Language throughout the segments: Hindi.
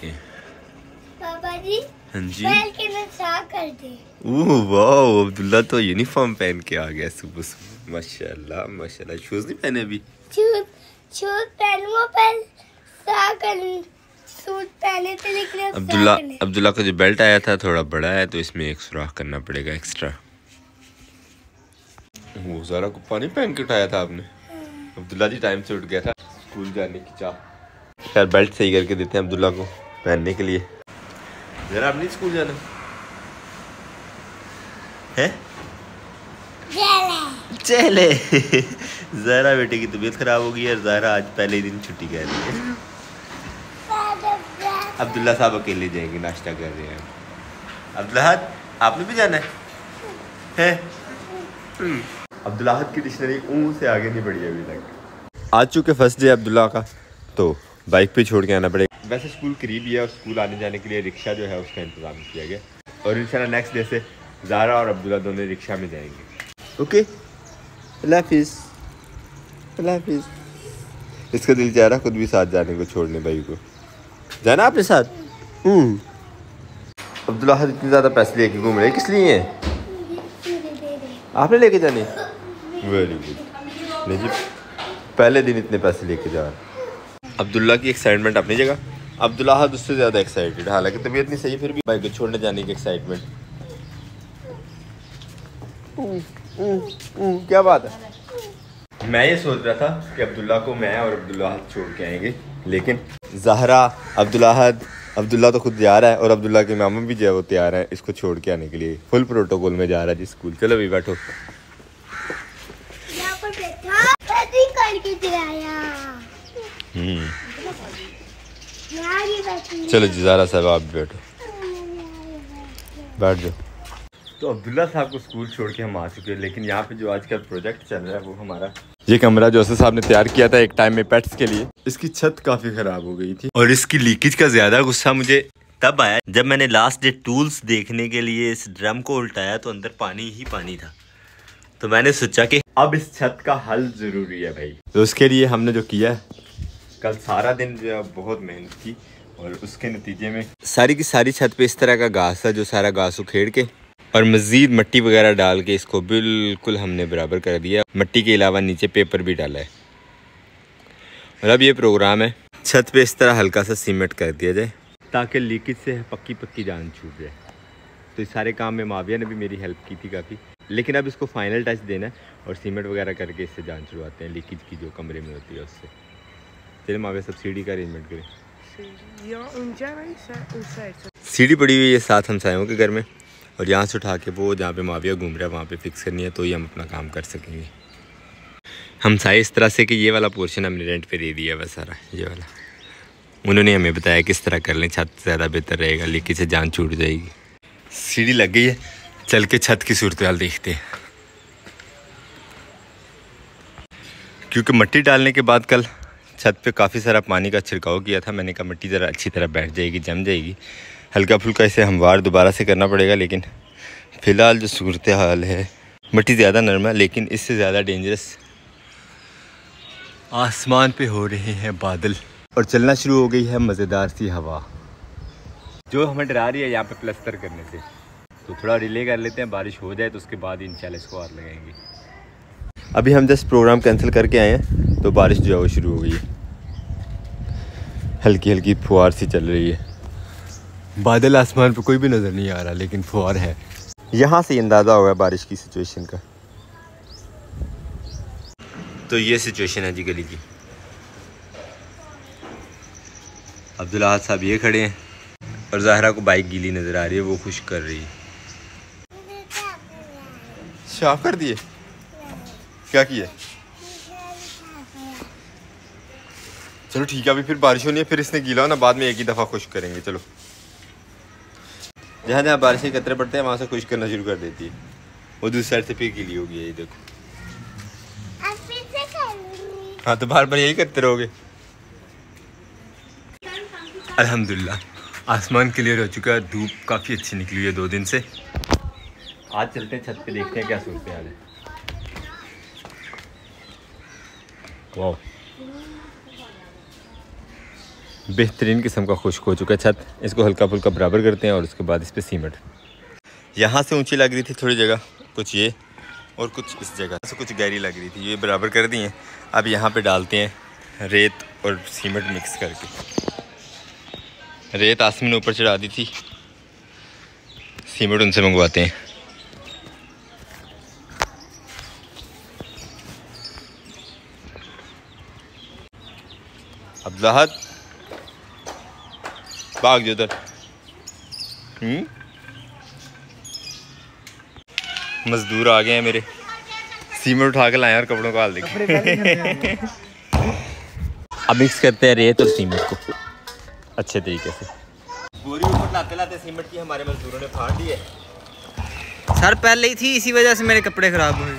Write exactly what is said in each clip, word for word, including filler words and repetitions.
चुके हैं। पापा जी हाँ जी। बैल के नशा कर दे। ओह वाह, अब्दुल्ला तो यूनिफॉर्म पहन के आ गया सुबह सुबह। माशाल्लाह माशाल्लाह। शूज नहीं पहने अभी? शूज शूज पहनूं पहन सा कर सूट पहने थे लेकिन अब अब्दुल्ला अब्दुल्ला का जो बेल्ट आया था थोड़ा बड़ा है तो इसमें एक सुराख करना पड़ेगा एक्स्ट्रा। वो ज़रा को पानी पहन के उठाया था आपने? अब्दुल्ला जी टाइम से उठ गया था स्कूल जाने की चाह। खैर बेल्ट सही करके देते हैं अब्दुल्ला को पहनने के लिए। जरा आप नहीं स्कूल जाना है? चले ज़रा बेटे की तबीयत खराब हो गई है। ज़रा आज पहले दिन छुट्टी कर रही है। अब्दुल्ला साहब अकेले जाएंगे, नाश्ता कर रहे हैं। अब्दुल्ला आपने भी जाना है, है? अब्दुल्ला की डिक्शनरी ऊँ से आगे नहीं बढ़ी अभी तक। आज चूँकि फर्स्ट डे अब्दुल्ला का तो बाइक पे छोड़ के आना पड़ेगा। वैसे स्कूल करीब ही है और स्कूल आने जाने के लिए रिक्शा जो है उसका इंतज़ाम किया गया और इंशाल्लाह नेक्स्ट डे से ज़ारा और अब्दुल्ला दोनों रिक्शा में जाएंगे। ओके, अल्लाह हाफिज़। अल्लाह हाफिज़। इसका दिल चाह रहा खुद भी साथ जाने को, छोड़ने भाई को। जाना आपने साथ? हम्म। अब्दुल्ला इतने ज़्यादा पैसे लेके घूम रहे किस लिए हैं? आपने लेके जाने? Very good. नहीं जी, पहले दिन इतने पैसे लेके जा रहे। अब्दुल्ला की एक्साइटमेंट अपनी जगह, अब्दुल्ला उससे ज़्यादा एक्साइटेड। हालांकि तबीयत नहीं सही फिर भी भाई को छोड़ने जाने की एक्साइटमेंट। क्या बात है? मैं ये सोच रहा था कि अब्दुल्ला को मैं और अब्दुल्ला छोड़ के आएंगे, लेकिन ज़हरा अब्दुल्ला अब्दुल्ला तो खुद जा रहा है और अब्दुल्ला के मामा भी जो है वो तैयार है इसको छोड़ के आने के लिए। फुल प्रोटोकॉल में जा रहा है जी स्कूल। चलो भी बैठो। हम्म, चलो जी ज़ारा साहब आप भी बैठो, बैठ जाओ। तो अब्दुल्ला साहब को स्कूल छोड़ के हम आ चुके हैं, लेकिन यहाँ पे जो आजकल प्रोजेक्ट चल रहा है वो हमारा ये कमरा जो असद साहब ने तैयार किया था एक टाइम में पेट्स के लिए, इसकी छत काफ़ी ख़राब हो गई थी और इसकी लीकेज का ज़्यादा गुस्सा मुझे तब आया जब मैंने लास्ट डे टूल्स देखने के लिए इस ड्रम को उल्टाया तो अंदर पानी ही पानी था। तो मैंने सोचा कि अब इस छत का हल ज़रूरी है भाई। तो उसके लिए हमने जो किया है, कल सारा दिन जो है बहुत मेहनत की और उसके नतीजे में सारी की सारी छत पे इस तरह का घास था जो सारा घास उखेड़ के और मज़ीद मिट्टी वगैरह डाल के इसको बिल्कुल हमने बराबर कर दिया। मिट्टी के अलावा नीचे पेपर भी डाला है और अब ये प्रोग्राम है छत पे इस तरह हल्का सा सीमेंट कर दिया जाए ताकि लीकेज से पक्की पक्की जान छूट जाए। तो इस सारे काम में माविया ने भी मेरी हेल्प की थी काफ़ी, लेकिन अब इसको फाइनल टच देना है और सीमेंट वगैरह करके इससे जान छुड़वाते हैं लीकेज की जो कमरे में होती है उससे। चलिए माविया सब सीढ़ी का अरेंजमेंट करें। सीढ़ी पड़ी हुई है साथ हमसायों के घर में और यहाँ से उठा के वो जहाँ पे माविया घूम रहा है वहाँ पे फिक्स करनी है तो ही हम अपना काम कर सकेंगे। हमसाए इस तरह से कि ये वाला पोर्शन हमने रेंट पे दे दिया है, बस सारा ये वाला उन्होंने हमें बताया किस तरह कर लें, छत ज़्यादा बेहतर रहेगा, लीकेज से जान छूट जाएगी। सीढ़ी लग गई है, चल के छत की सूरत हाल देखते हैं। क्योंकि मिट्टी डालने के बाद कल छत पे काफ़ी सारा पानी का छिड़काव किया था, मैंने कहा मिट्टी ज़रा अच्छी तरह बैठ जाएगी, जम जाएगी। हल्का फुल्का इसे हमवार दोबारा से करना पड़ेगा, लेकिन फ़िलहाल जो सूरत हाल है मिट्टी ज़्यादा नरम है, लेकिन इससे ज़्यादा डेंजरस आसमान पे हो रहे हैं बादल और चलना शुरू हो गई है मज़ेदार सी हवा जो हमें डरा रही है यहाँ पे प्लस्तर करने से। तो थोड़ा डिले कर लेते हैं, बारिश हो जाए तो उसके बाद इंशाल्लाह इसको और लगाएंगे। अभी हम जस्ट प्रोग्राम कैंसिल करके आए हैं तो बारिश जो है वो शुरू हो गई है, हल्की हल्की फुहार सी चल रही है। बादल आसमान पे कोई भी नज़र नहीं आ रहा, लेकिन फुहार है। यहाँ से अंदाज़ा होगा बारिश की सिचुएशन का। तो ये सिचुएशन है जी गली की। अब्दुल्ला साहब ये खड़े हैं और ज़ाहरा को बाइक गीली नज़र आ रही है, वो खुश कर रही है। साफ कर दिए? क्या किया? चलो ठीक है, अभी फिर बारिश होनी है, फिर इसने गीला हो ना, बाद में एक ही दफ़ा खुश करेंगे। चलो जहाँ जहाँ बारिश के कतरे पड़ते हैं वहाँ से खुश करना शुरू कर देती है, वो दूसरी साइड से फिर गीली हो गई है। ये देखो, हाँ तो बार बार यही करते रहोगे। अल्हम्दुलिल्लाह आसमान क्लियर हो चुका है, धूप काफ़ी अच्छी निकली हुई है दो दिन से। आज चलते हैं छत पे, देखते हैं क्या सूरत हाल है। वाह बेहतरीन किस्म का खुश्क हो चुका है छत। इसको हल्का फुल्का बराबर करते हैं और उसके बाद इस पर सीमेंट। यहाँ से ऊंची लग रही थी थोड़ी जगह, कुछ ये और कुछ इस जगह से कुछ गहरी लग रही थी, ये बराबर कर दी हैं। अब यहाँ पे डालते हैं रेत और सीमेंट मिक्स करके। रेत आसमी ने ऊपर चढ़ा दी थी, सीमेंट उनसे मंगवाते हैं। अब्दुल्लाहद भाग जो उधर। हम्म मजदूर आ गए हैं मेरे, सीमेंट उठा के लाए और कपड़ों को हाल देखे। अब मिक्स करते हैं रेत और सीमेंट को अच्छे तरीके से। बोरी ऊपर लाते लाते सीमेंट की हमारे मजदूरों ने फाड़ दी है। सर पहले ही थी, इसी वजह से मेरे कपड़े खराब हुए।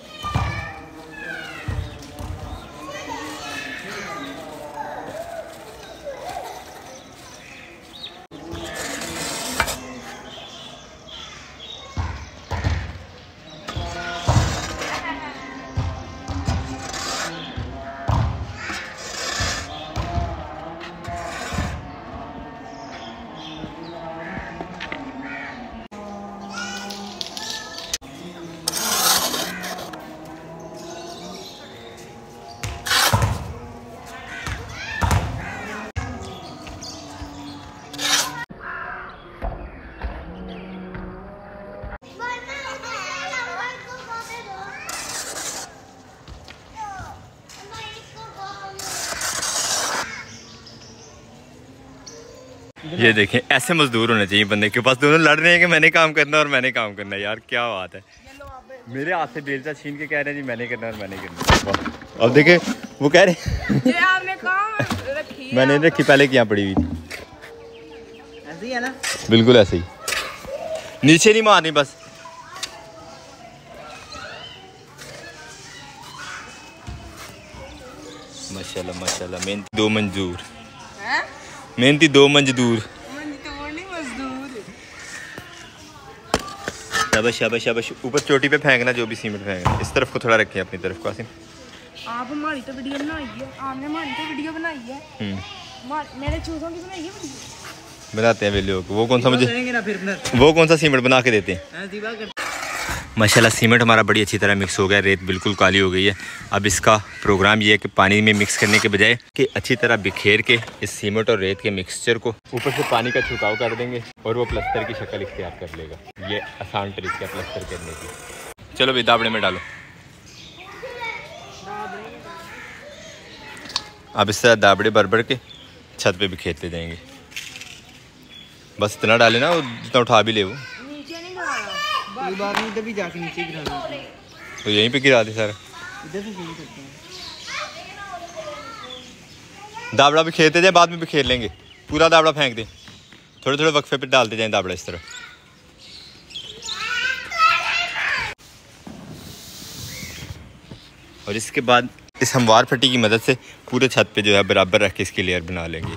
ये देखें, ऐसे मजदूर होने चाहिए बंदे के पास। दोनों लड़ रहे हैं कि मैंने काम करना और मैंने काम करना है। यार क्या बात है, मेरे हाथ से बेलचा छीन के कह रहे हैं जी मैंने करना और मैंने करना। अब देखे वो कह रहे आपने कहाँ रखी? मैंने रखी, पहले की यहाँ पड़ी हुई थी। ऐसे ही है ना, बिल्कुल ऐसे ही, नीचे नहीं मारनी बस। माशाल्लाह माशाल्लाह, मेहनती दो मंजूर, मेहनती दो मजदूर। शाबाश शाबाश शाबाश। ऊपर चोटी पे फेंकना जो भी सीमेंट फेंकना। इस तरफ को थोड़ा रखें अपनी तरफ को। आसिम आप हमारी तो वीडियो बनाई है, आपने हमारी तो वीडियो बनाई है। हम्म मेरे चूजों की बनाई है वीडियो। बनाते हैं वेले को। वो कौन सा मुझे ना फिर वो कौन सा सीमेंट बना के देते हैं। माशाल्लाह सीमेंट हमारा बड़ी अच्छी तरह मिक्स हो गया, रेत बिल्कुल काली हो गई है। अब इसका प्रोग्राम ये है कि पानी में मिक्स करने के बजाय कि अच्छी तरह बिखेर के इस सीमेंट और रेत के मिक्सचर को ऊपर से पानी का छिड़काव कर देंगे और वो प्लस्तर की शक्ल इख्तियार कर लेगा। ये आसान तरीका है प्लस्तर करने की। चलो भाई दाबड़े में डालो। अब इस तरह दाबड़े भर भर के छत पे बिखेरते जाएंगे। बस इतना डाले ना, जितना उठा भी ले वो। बार में इधर भी जाके नीचे गिराना, तो यहीं पे गिरा दे सारा। इधर से शुरू करते हैं। दाबड़ा भी खेलते जाए, बाद में भी खेल लेंगे। पूरा दाबड़ा फेंक दे, थोड़े थोड़े वक्फे पे डालते जाएं दाबड़ा इस तरह। और इसके बाद इस हमवार फट्टी की मदद से पूरे छत पे जो है बराबर रख के इसकी लेयर बना लेंगे।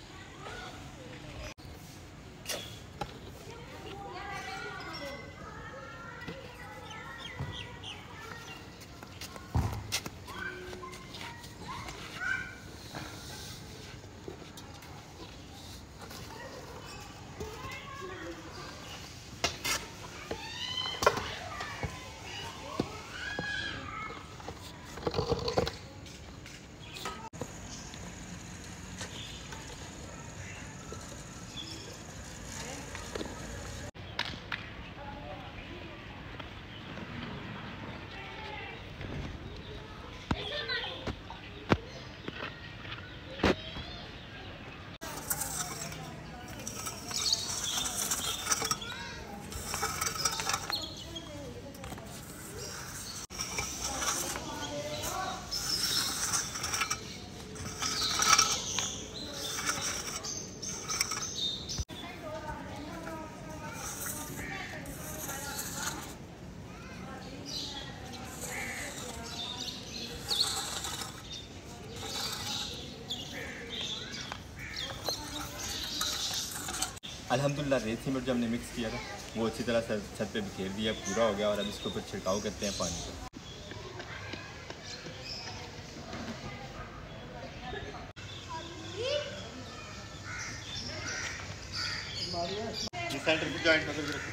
अल्हम्दुलिल्लाह रेत सीमेंट जो हमने मिक्स किया था वो अच्छी तरह से छत पे बिखेर दिया, पूरा हो गया। और अब इसके ऊपर छिड़काव करते हैं पानी का। सेंटर पे जॉइंट होकर रखो।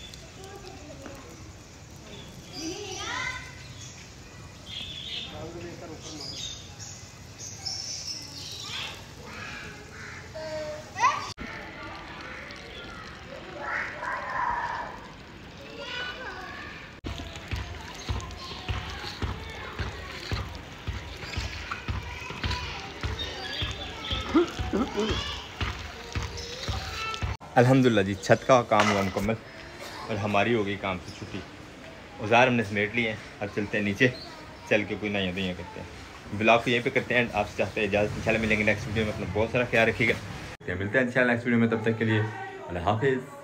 अल्हम्दुलिल्लाह जी, छत का काम हुआ मुकम्मल और हमारी हो गई काम से छुट्टी। औजार हमने समेट लिए हैं, अब चलते हैं नीचे, चल के कोई नया दुनिया करते हैं। ब्लॉग को यहीं पे करते हैं, आपसे चाहते हैं इजाज़त। इंशाल्लाह मिलेंगे नेक्स्ट वीडियो में। अपना बहुत सारा ख्याल रखिएगा, मिलते हैं इंशाल्लाह नेक्स्ट वीडियो में। तब तक के लिए अल्लाह हाफिज़।